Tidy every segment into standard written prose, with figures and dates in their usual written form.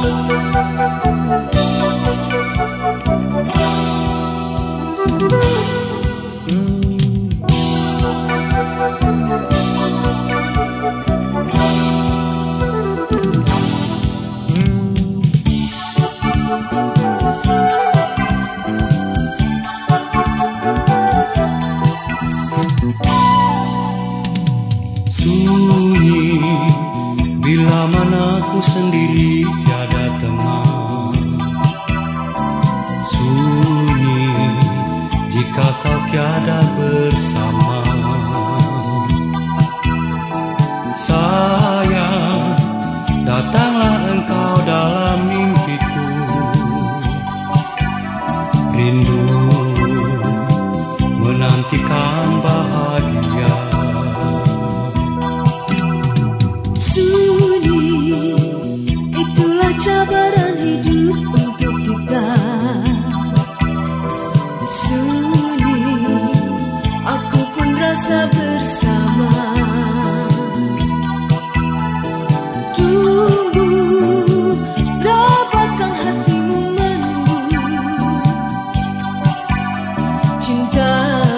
Sunyi bila mana ku sendiri tiada teman. Sunyi jika kau tiada bersama. Sayang, datanglah engkau dalam mimpiku. Rindu menantikan bahagia. Sunyi, itulah cabaran hidup untuk kita. Sunyi, aku pun rasa bersama. Tunggu, dapatkan hatimu menunggu. Cinta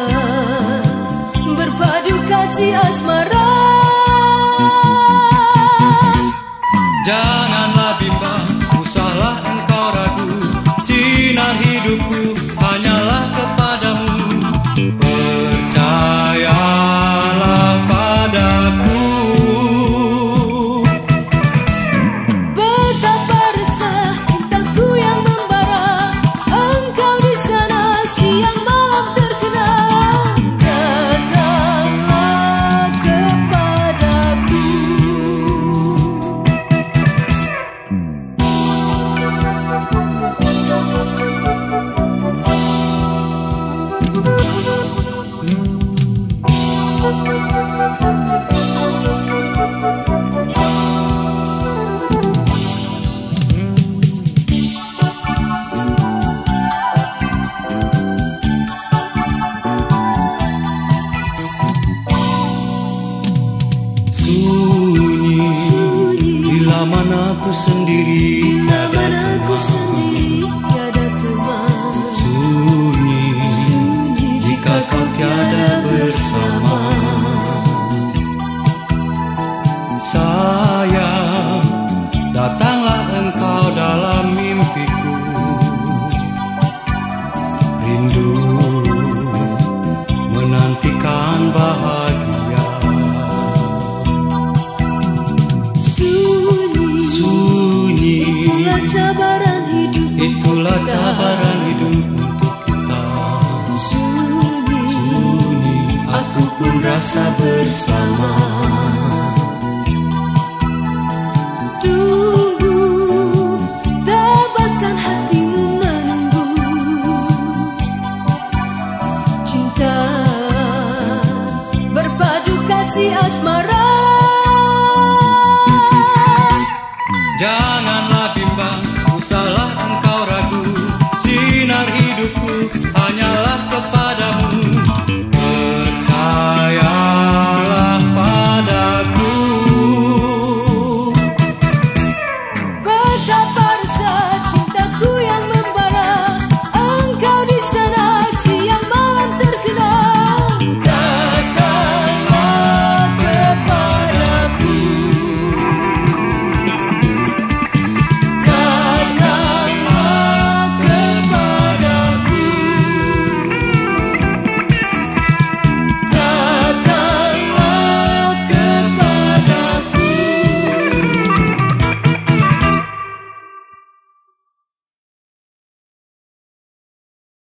berpadu kasih asmara. Janganlah bimbang, usahlah engkau ragu. Sinar hidupku hanyalah kepadamu. Percayalah padaku. Betapa resah cintaku yang membara. Engkau di sana siang malam terkenang. Datanglah kepadaku. Sunyi, bila mana ku sendiri tiada teman. Sunyi, jika kau tiada bersama. Sayang, datanglah engkau dalam mimpiku. Rindu menantikan bahagia. Sunyi, itulah cabaran hidup untuk kita. Sunyi, aku pun rasa bersama. Tunggu, dapatkan hatimu menunggu. Cinta berpadu kasih asmara. Jangan